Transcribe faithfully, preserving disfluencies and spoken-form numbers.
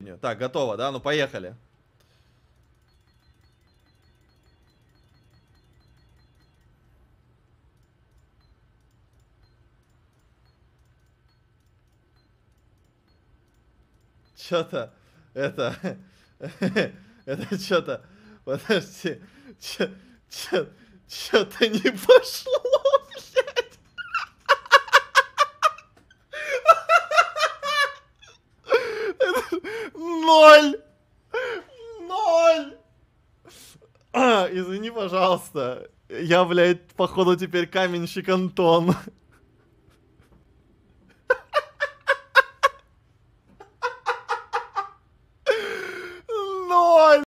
Так, готово, да? Ну, поехали. Чё-то, это, это что-то, подожди, чё, чё, чё-то не пошло, блядь. Ноль, ноль. А, извини, пожалуйста, я, блядь, походу теперь каменщик Антон.